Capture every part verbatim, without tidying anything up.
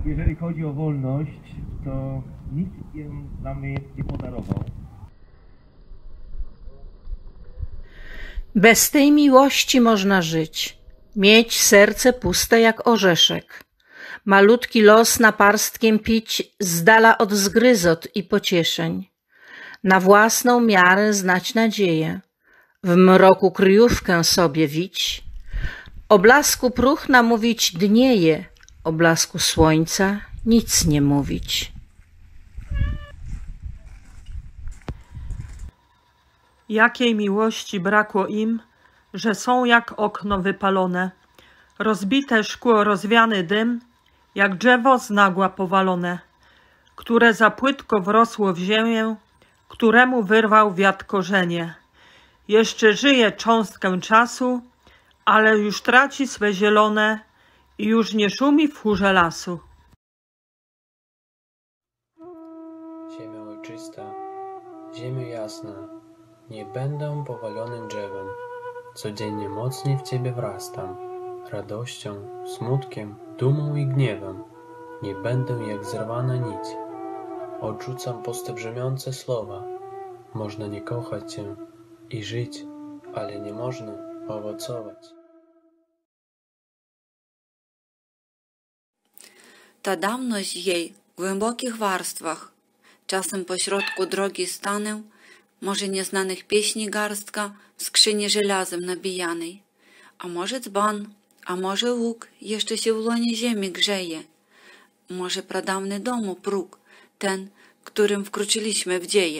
jeżeli chodzi o wolność, to nikt nam jej nie podarował. Bez tej miłości można żyć, mieć serce puste jak orzeszek, malutki los naparstkiem pić z dala od zgryzot i pocieszeń, na własną miarę znać nadzieję, w mroku kryjówkę sobie wić, o blasku próchna mówić dnieje, o blasku słońca nic nie mówić. Jakiej miłości brakło im, że są jak okno wypalone, rozbite szkło, rozwiany dym, jak drzewo z nagła powalone, które za płytko wrosło w ziemię, któremu wyrwał wiatr korzenie. Jeszcze żyje cząstkę czasu, ale już traci swe zielone i już nie szumi w chórze lasu. Ziemia ojczysta, ziemia jasna, nie będę powalonym drzewem. Codziennie mocniej w Ciebie wrastam, radością, smutkiem, dumą i gniewem. Nie będę jak zerwana nić. Odrzucam puste brzemiące słowa. Można nie kochać Cię i żyć, ale nie można owocować. Ta dawność jej w głębokich warstwach, czasem pośrodku drogi stanę, może nieznanych pieśni garstka w skrzyni żelazem nabijanej, a może dzban, a może łuk jeszcze się w łonie ziemi grzeje, może pradawny domu próg, ten, którym wkroczyliśmy w dzieje.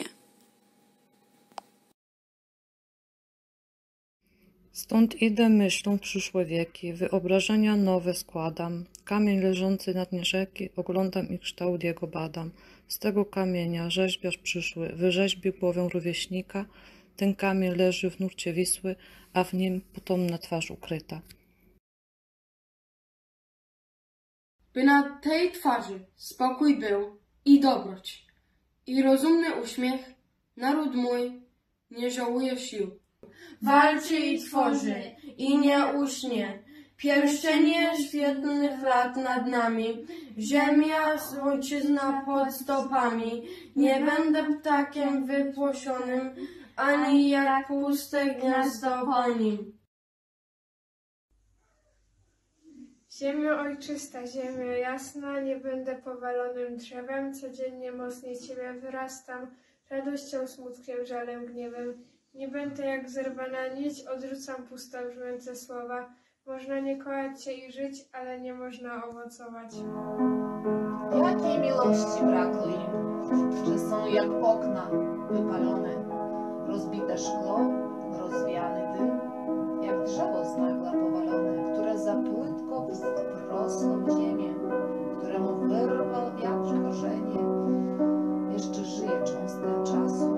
Stąd idę myślą w przyszłe wieki, wyobrażenia nowe składam. Kamień leżący na dnie rzeki, oglądam i kształt jego badam. Z tego kamienia rzeźbiarz przyszły wyrzeźbił głowę rówieśnika. Ten kamień leży w nurcie Wisły, a w nim potomna twarz ukryta. By na tej twarzy spokój był i dobroć, i rozumny uśmiech, naród mój nie żałuje sił. Walczy i tworzy, i nie uśnie. Pierścienie świetlnych lat nad nami, ziemia, ojczyzna pod stopami. Nie będę ptakiem wypłosionym, ani jak puste gniazdo po nim. Ziemio ojczysta, ziemio jasna, nie będę powalonym drzewem, codziennie mocniej Ciebie wyrastam, radością, smutkiem, żalem, gniewem. Nie będę jak zerwana nić, odrzucam pusto brzmiące słowa. Można nie kochać Cię i żyć, ale nie można owocować. Jakiej miłości brakło im, że są jak okna wypalone, rozbite szkło, rozwiany dym, jak drzewo z nagła powalone, które za płytko wrosło w ziemię, któremu wyrwał wiatr korzenie. Jeszcze żyje cząstka czasu,